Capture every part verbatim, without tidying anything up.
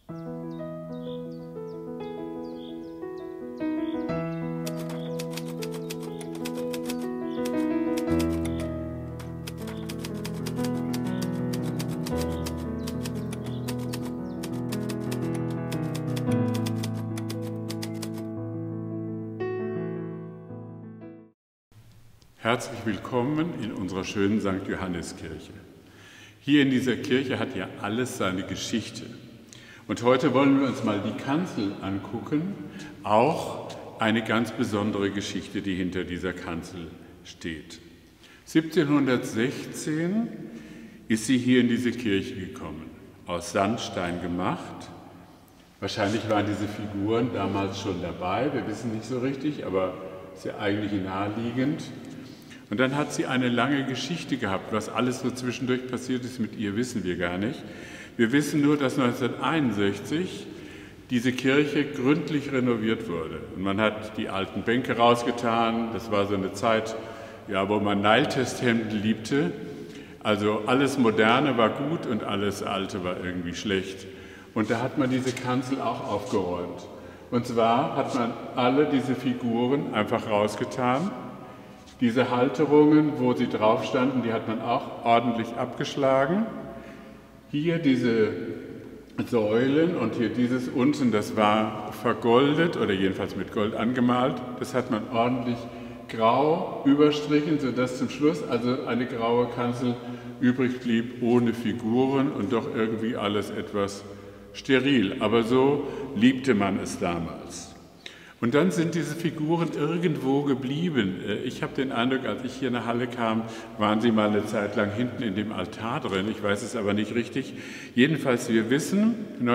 Herzlich willkommen in unserer schönen Sankt Johanniskirche. Hier in dieser Kirche hat ja alles seine Geschichte. Und heute wollen wir uns mal die Kanzel angucken, auch eine ganz besondere Geschichte, die hinter dieser Kanzel steht. siebzehnhundertsechzehn ist sie hier in diese Kirche gekommen, aus Sandstein gemacht. Wahrscheinlich waren diese Figuren damals schon dabei, wir wissen nicht so richtig, aber sehr eigentlich naheliegend. Und dann hat sie eine lange Geschichte gehabt. Was alles so zwischendurch passiert ist mit ihr, wissen wir gar nicht. Wir wissen nur, dass neunzehnhunderteinundsechzig diese Kirche gründlich renoviert wurde. Und man hat die alten Bänke rausgetan. Das war so eine Zeit, ja, wo man Nile-Testhemden liebte. Also alles Moderne war gut und alles Alte war irgendwie schlecht. Und da hat man diese Kanzel auch aufgeräumt. Und zwar hat man alle diese Figuren einfach rausgetan. Diese Halterungen, wo sie drauf standen, die hat man auch ordentlich abgeschlagen. Hier diese Säulen und hier dieses unten, das war vergoldet oder jedenfalls mit Gold angemalt. Das hat man ordentlich grau überstrichen, sodass zum Schluss also eine graue Kanzel übrig blieb, ohne Figuren und doch irgendwie alles etwas steril. Aber so liebte man es damals. Und dann sind diese Figuren irgendwo geblieben. Ich habe den Eindruck, als ich hier in der Halle kam, waren sie mal eine Zeit lang hinten in dem Altar drin. Ich weiß es aber nicht richtig. Jedenfalls, wir wissen,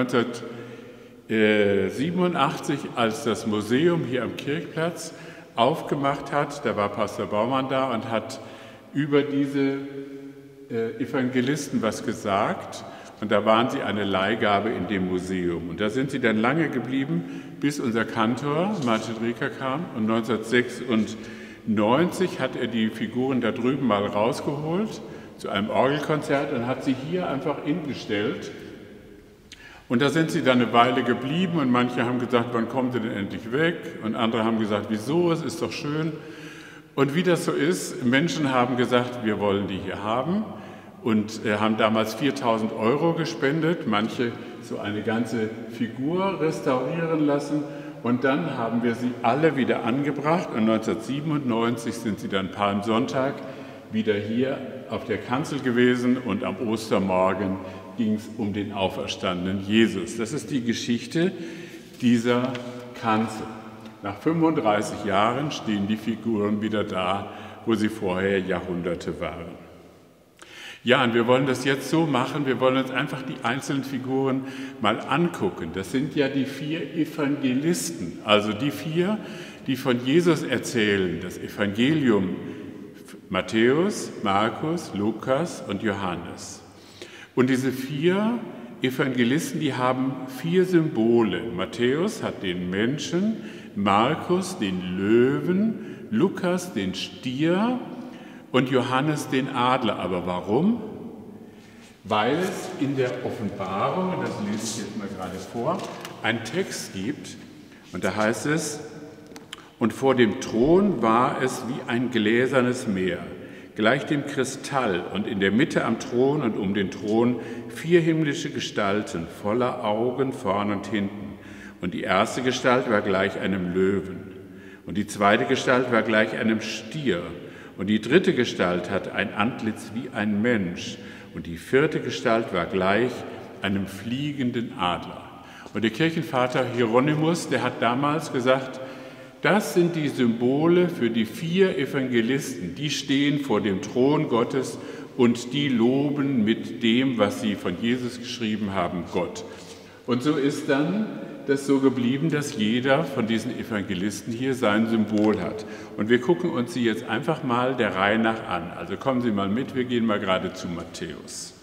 neunzehnhundertsiebenundachtzig, als das Museum hier am Kirchplatz aufgemacht hat, da war Pastor Baumann da und hat über diese Evangelisten was gesagt. Und da waren sie eine Leihgabe in dem Museum. Und da sind sie dann lange geblieben, bis unser Kantor, Martin Rieker, kam. Und neunzehnhundertsechsundneunzig hat er die Figuren da drüben mal rausgeholt zu einem Orgelkonzert und hat sie hier einfach hingestellt. Und da sind sie dann eine Weile geblieben und manche haben gesagt, wann kommt sie denn endlich weg? Und andere haben gesagt, wieso, es ist doch schön. Und wie das so ist, Menschen haben gesagt, wir wollen die hier haben. Und äh, haben damals viertausend Euro gespendet, manche so eine ganze Figur restaurieren lassen. Und dann haben wir sie alle wieder angebracht und neunzehnhundertsiebenundneunzig sind sie dann Palmsonntag wieder hier auf der Kanzel gewesen und am Ostermorgen ging es um den auferstandenen Jesus. Das ist die Geschichte dieser Kanzel. Nach fünfunddreißig Jahren stehen die Figuren wieder da, wo sie vorher Jahrhunderte waren. Ja, und wir wollen das jetzt so machen, wir wollen uns einfach die einzelnen Figuren mal angucken. Das sind ja die vier Evangelisten, also die vier, die von Jesus erzählen, das Evangelium Matthäus, Markus, Lukas und Johannes. Und diese vier Evangelisten, die haben vier Symbole. Matthäus hat den Menschen, Markus den Löwen, Lukas den Stier und Johannes den Adler. Aber warum? Weil es in der Offenbarung, und das lese ich jetzt mal gerade vor, einen Text gibt, und da heißt es, und vor dem Thron war es wie ein gläsernes Meer, gleich dem Kristall, und in der Mitte am Thron und um den Thron vier himmlische Gestalten, voller Augen vorn und hinten. Und die erste Gestalt war gleich einem Löwen, und die zweite Gestalt war gleich einem Stier, und die dritte Gestalt hat ein Antlitz wie ein Mensch, und die vierte Gestalt war gleich einem fliegenden Adler. Und der Kirchenvater Hieronymus, der hat damals gesagt, das sind die Symbole für die vier Evangelisten, die stehen vor dem Thron Gottes und die loben mit dem, was sie von Jesus geschrieben haben, Gott. Und so ist dann das so geblieben, dass jeder von diesen Evangelisten hier sein Symbol hat. Und wir gucken uns sie jetzt einfach mal der Reihe nach an. Also kommen Sie mal mit, wir gehen mal gerade zu Matthäus.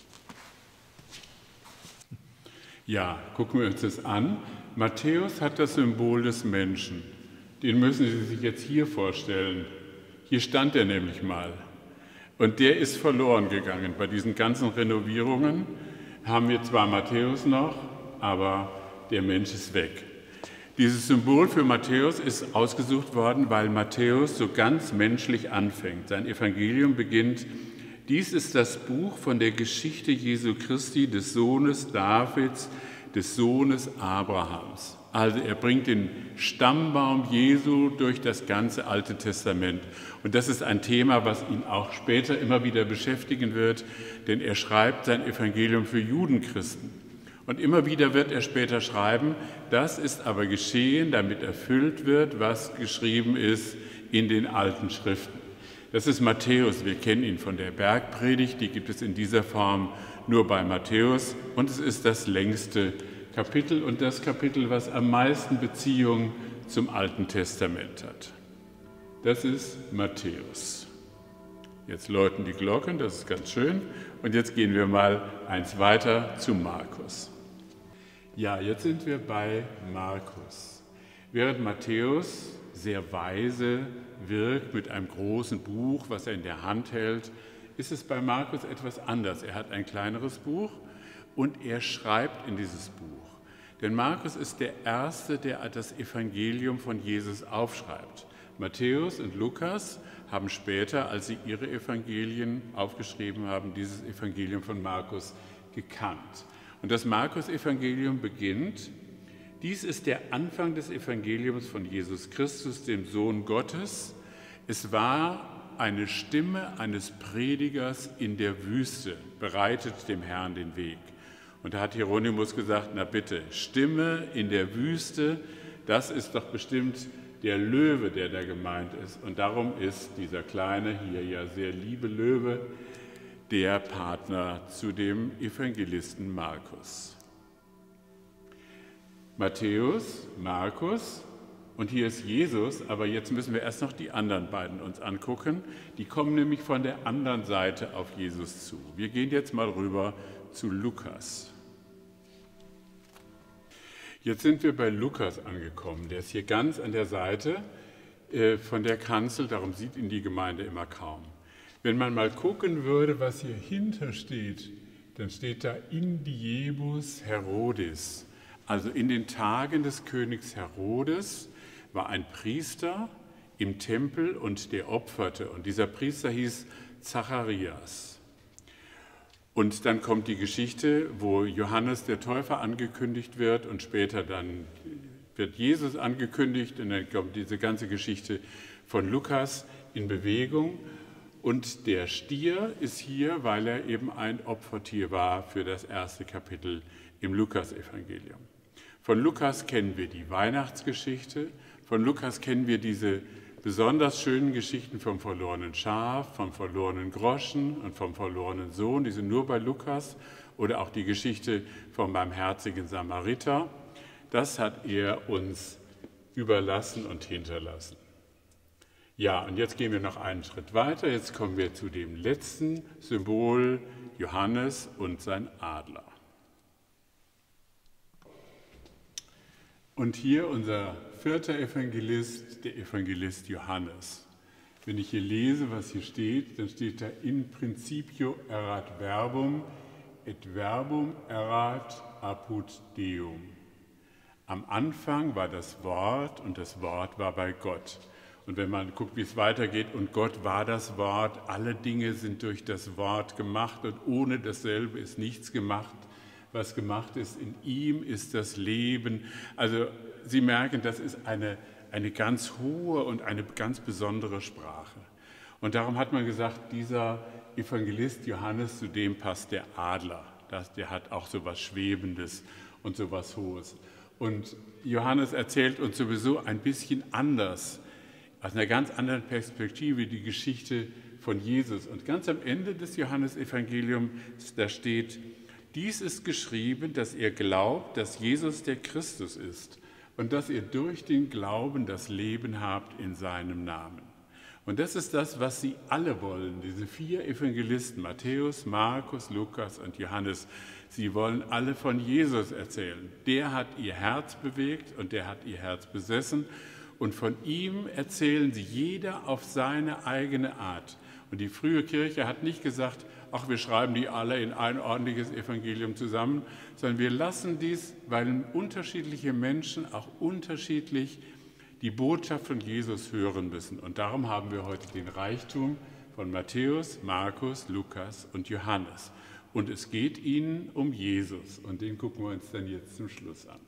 Ja, gucken wir uns das an. Matthäus hat das Symbol des Menschen. Den müssen Sie sich jetzt hier vorstellen. Hier stand er nämlich mal. Und der ist verloren gegangen. Bei diesen ganzen Renovierungen haben wir zwar Matthäus noch, aber der Mensch ist weg. Dieses Symbol für Matthäus ist ausgesucht worden, weil Matthäus so ganz menschlich anfängt. Sein Evangelium beginnt: Dies ist das Buch von der Geschichte Jesu Christi, des Sohnes Davids, des Sohnes Abrahams. Also er bringt den Stammbaum Jesu durch das ganze Alte Testament. Und das ist ein Thema, was ihn auch später immer wieder beschäftigen wird, denn er schreibt sein Evangelium für Judenchristen. Und immer wieder wird er später schreiben: Das ist aber geschehen, damit erfüllt wird, was geschrieben ist in den alten Schriften. Das ist Matthäus. Wir kennen ihn von der Bergpredigt, die gibt es in dieser Form nur bei Matthäus. Und es ist das längste Kapitel und das Kapitel, was am meisten Beziehung zum Alten Testament hat. Das ist Matthäus. Jetzt läuten die Glocken, das ist ganz schön. Und jetzt gehen wir mal eins weiter zu Markus. Ja, jetzt sind wir bei Markus. Während Matthäus sehr weise wirkt mit einem großen Buch, was er in der Hand hält, ist es bei Markus etwas anders. Er hat ein kleineres Buch und er schreibt in dieses Buch. Denn Markus ist der Erste, der das Evangelium von Jesus aufschreibt. Matthäus und Lukas haben später, als sie ihre Evangelien aufgeschrieben haben, dieses Evangelium von Markus gekannt. Und das Markus-Evangelium beginnt: Dies ist der Anfang des Evangeliums von Jesus Christus, dem Sohn Gottes. Es war eine Stimme eines Predigers in der Wüste, bereitet dem Herrn den Weg. Und da hat Hieronymus gesagt: Na bitte, Stimme in der Wüste, das ist doch bestimmt der Löwe, der da gemeint ist. Und darum ist dieser kleine, hier ja sehr liebe Löwe der Partner zu dem Evangelisten Markus. Matthäus, Markus und hier ist Jesus, aber jetzt müssen wir erst noch die anderen beiden uns angucken. Die kommen nämlich von der anderen Seite auf Jesus zu. Wir gehen jetzt mal rüber zu Lukas. Jetzt sind wir bei Lukas angekommen. Der ist hier ganz an der Seite äh, von der Kanzel, darum sieht ihn die Gemeinde immer kaum. Wenn man mal gucken würde, was hier hinter steht, dann steht da in diebus Herodes. Also in den Tagen des Königs Herodes war ein Priester im Tempel und der opferte. Und dieser Priester hieß Zacharias. Und dann kommt die Geschichte, wo Johannes der Täufer angekündigt wird und später dann wird Jesus angekündigt und dann kommt diese ganze Geschichte von Lukas in Bewegung. Und der Stier ist hier, weil er eben ein Opfertier war für das erste Kapitel im Lukas-Evangelium. Von Lukas kennen wir die Weihnachtsgeschichte, von Lukas kennen wir diese besonders schönen Geschichten vom verlorenen Schaf, vom verlorenen Groschen und vom verlorenen Sohn, die sind nur bei Lukas, oder auch die Geschichte vom barmherzigen Samariter. Das hat er uns überlassen und hinterlassen. Ja, und jetzt gehen wir noch einen Schritt weiter. Jetzt kommen wir zu dem letzten Symbol, Johannes und sein Adler. Und hier unser vierter Evangelist, der Evangelist Johannes. Wenn ich hier lese, was hier steht, dann steht da: In principio erat verbum, et verbum erat apud Deum. Am Anfang war das Wort und das Wort war bei Gott. Und wenn man guckt, wie es weitergeht, und Gott war das Wort, alle Dinge sind durch das Wort gemacht und ohne dasselbe ist nichts gemacht. Was gemacht ist, in ihm ist das Leben. Also Sie merken, das ist eine, eine ganz hohe und eine ganz besondere Sprache. Und darum hat man gesagt, dieser Evangelist Johannes, zu dem passt der Adler. Das, der hat auch so was Schwebendes und so was Hohes. Und Johannes erzählt uns sowieso ein bisschen anders, aus einer ganz anderen Perspektive, die Geschichte von Jesus. Und ganz am Ende des Johannesevangeliums, da steht: Dies ist geschrieben, dass ihr glaubt, dass Jesus der Christus ist und dass ihr durch den Glauben das Leben habt in seinem Namen. Und das ist das, was sie alle wollen, diese vier Evangelisten, Matthäus, Markus, Lukas und Johannes. Sie wollen alle von Jesus erzählen. Der hat ihr Herz bewegt und der hat ihr Herz besessen. Und von ihm erzählen sie jeder auf seine eigene Art. Und die frühe Kirche hat nicht gesagt: ach, wir schreiben die alle in ein ordentliches Evangelium zusammen, sondern wir lassen dies, weil unterschiedliche Menschen auch unterschiedlich die Botschaft von Jesus hören müssen. Und darum haben wir heute den Reichtum von Matthäus, Markus, Lukas und Johannes. Und es geht ihnen um Jesus und den gucken wir uns dann jetzt zum Schluss an.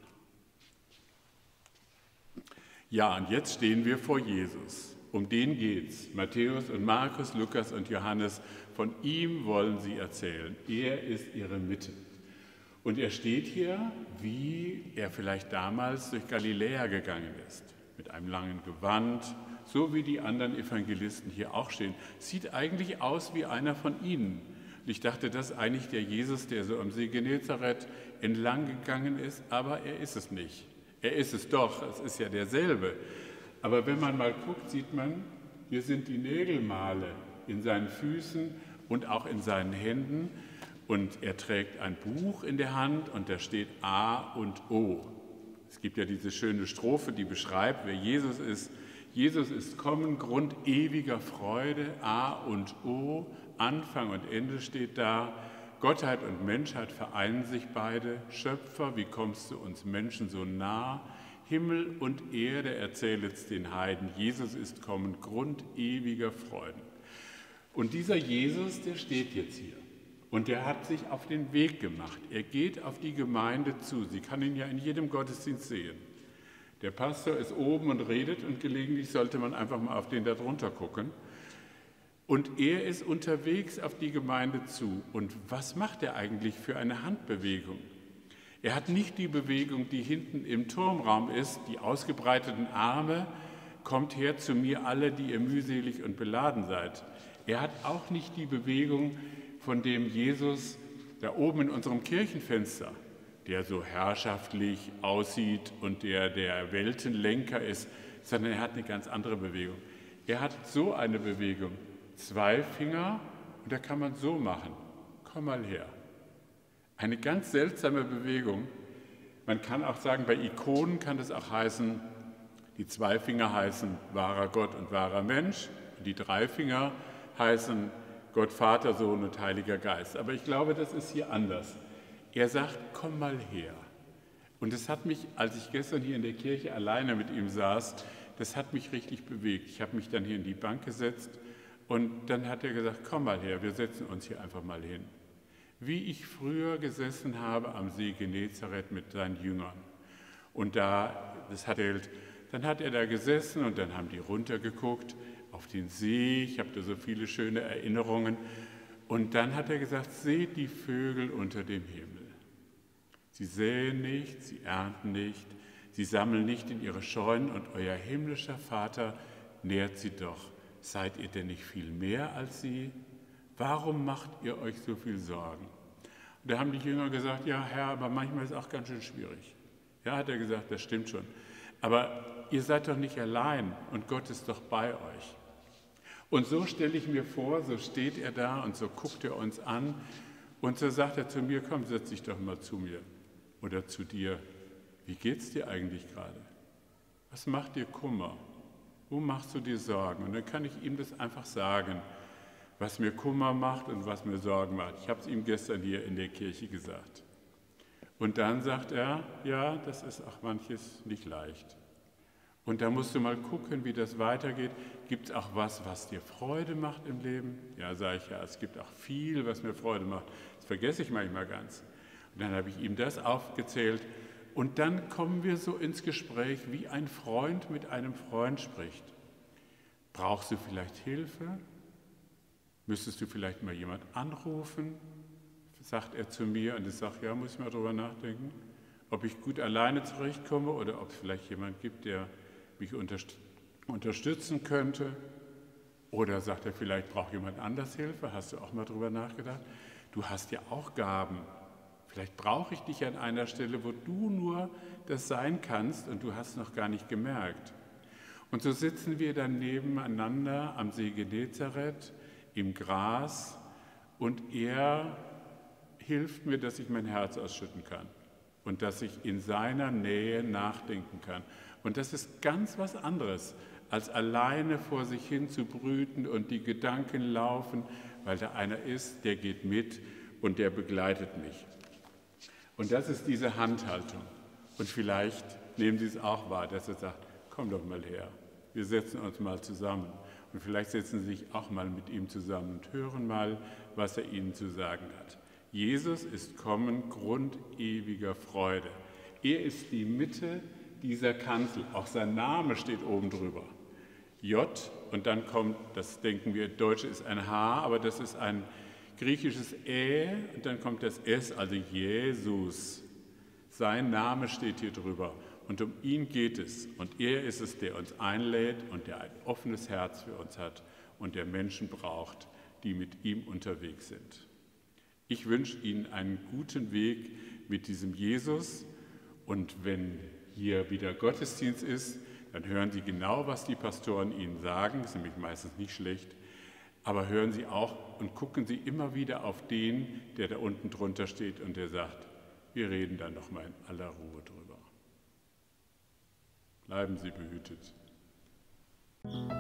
Ja, und jetzt stehen wir vor Jesus. Um den geht's. Matthäus und Markus, Lukas und Johannes, von ihm wollen sie erzählen. Er ist ihre Mitte. Und er steht hier, wie er vielleicht damals durch Galiläa gegangen ist, mit einem langen Gewand, so wie die anderen Evangelisten hier auch stehen. Sieht eigentlich aus wie einer von ihnen. Und ich dachte, das ist eigentlich der Jesus, der so am See Genezareth entlang gegangen ist, aber er ist es nicht. Er ist es doch, es ist ja derselbe. Aber wenn man mal guckt, sieht man, hier sind die Nägelmale in seinen Füßen und auch in seinen Händen. Und er trägt ein Buch in der Hand und da steht A und O. Es gibt ja diese schöne Strophe, die beschreibt, wer Jesus ist. Jesus ist kommen, Grund ewiger Freude, A und O, Anfang und Ende steht da. Gottheit und Menschheit vereinen sich beide. Schöpfer, wie kommst du uns Menschen so nah? Himmel und Erde erzählet's den Heiden. Jesus ist kommen, Grund ewiger Freuden. Und dieser Jesus, der steht jetzt hier. Und der hat sich auf den Weg gemacht. Er geht auf die Gemeinde zu. Sie kann ihn ja in jedem Gottesdienst sehen. Der Pastor ist oben und redet und gelegentlich sollte man einfach mal auf den da drunter gucken. Und er ist unterwegs auf die Gemeinde zu. Und was macht er eigentlich für eine Handbewegung? Er hat nicht die Bewegung, die hinten im Turmraum ist, die ausgebreiteten Arme, kommt her zu mir alle, die ihr mühselig und beladen seid. Er hat auch nicht die Bewegung von dem Jesus da oben in unserem Kirchenfenster, der so herrschaftlich aussieht und der der Weltenlenker ist, sondern er hat eine ganz andere Bewegung. Er hat so eine Bewegung, zwei Finger und da kann man so machen. Komm mal her. Eine ganz seltsame Bewegung. Man kann auch sagen, bei Ikonen kann das auch heißen, die zwei Finger heißen wahrer Gott und wahrer Mensch und die drei Finger heißen Gott, Vater, Sohn und Heiliger Geist. Aber ich glaube, das ist hier anders. Er sagt, komm mal her. Und das hat mich, als ich gestern hier in der Kirche alleine mit ihm saß, das hat mich richtig bewegt. Ich habe mich dann hier in die Bank gesetzt und dann hat er gesagt, komm mal her, wir setzen uns hier einfach mal hin. Wie ich früher gesessen habe am See Genezareth mit seinen Jüngern. Und da, das hat er, dann hat er da gesessen und dann haben die runtergeguckt auf den See. Ich habe da so viele schöne Erinnerungen. Und dann hat er gesagt, seht die Vögel unter dem Himmel. Sie säen nicht, sie ernten nicht, sie sammeln nicht in ihre Scheunen und euer himmlischer Vater nährt sie doch. Seid ihr denn nicht viel mehr als sie? Warum macht ihr euch so viel Sorgen? Und da haben die Jünger gesagt, ja Herr, aber manchmal ist es auch ganz schön schwierig. Ja, hat er gesagt, das stimmt schon. Aber ihr seid doch nicht allein und Gott ist doch bei euch. Und so stelle ich mir vor, so steht er da und so guckt er uns an und so sagt er zu mir, komm, setz dich doch mal zu mir oder zu dir. Wie geht's dir eigentlich gerade? Was macht dir Kummer? Wo machst du dir Sorgen? Und dann kann ich ihm das einfach sagen, was mir Kummer macht und was mir Sorgen macht. Ich habe es ihm gestern hier in der Kirche gesagt. Und dann sagt er, ja, das ist auch manches nicht leicht. Und da musst du mal gucken, wie das weitergeht. Gibt es auch was, was dir Freude macht im Leben? Ja, sage ich ja, es gibt auch viel, was mir Freude macht. Das vergesse ich manchmal ganz. Und dann habe ich ihm das aufgezählt. Und dann kommen wir so ins Gespräch, wie ein Freund mit einem Freund spricht. Brauchst du vielleicht Hilfe? Müsstest du vielleicht mal jemand anrufen? Sagt er zu mir und ich sage, ja, muss ich mal drüber nachdenken, ob ich gut alleine zurechtkomme oder ob es vielleicht jemand gibt, der mich unterst- unterstützen könnte. Oder sagt er, vielleicht braucht jemand anders Hilfe, hast du auch mal drüber nachgedacht? Du hast ja auch Gaben. Vielleicht brauche ich dich an einer Stelle, wo du nur das sein kannst und du hast es noch gar nicht gemerkt. Und so sitzen wir dann nebeneinander am See Genezareth, im Gras und er hilft mir, dass ich mein Herz ausschütten kann und dass ich in seiner Nähe nachdenken kann. Und das ist ganz was anderes, als alleine vor sich hin zu brüten und die Gedanken laufen, weil da einer ist, der geht mit und der begleitet mich. Und das ist diese Handhaltung. Und vielleicht nehmen Sie es auch wahr, dass er sagt, komm doch mal her, wir setzen uns mal zusammen. Und vielleicht setzen Sie sich auch mal mit ihm zusammen und hören mal, was er Ihnen zu sagen hat. Jesus ist kommen, Grund ewiger Freude. Er ist die Mitte dieser Kanzel. Auch sein Name steht oben drüber. J, und dann kommt, das denken wir, Deutsche ist ein H, aber das ist ein griechisches Ä, und dann kommt das S, also Jesus. Sein Name steht hier drüber. Und um ihn geht es. Und er ist es, der uns einlädt und der ein offenes Herz für uns hat und der Menschen braucht, die mit ihm unterwegs sind. Ich wünsche Ihnen einen guten Weg mit diesem Jesus. Und wenn hier wieder Gottesdienst ist, dann hören Sie genau, was die Pastoren Ihnen sagen. Das ist nämlich meistens nicht schlecht. Aber hören Sie auch und gucken Sie immer wieder auf den, der da unten drunter steht und der sagt, wir reden da noch mal in aller Ruhe drüber. Bleiben Sie behütet.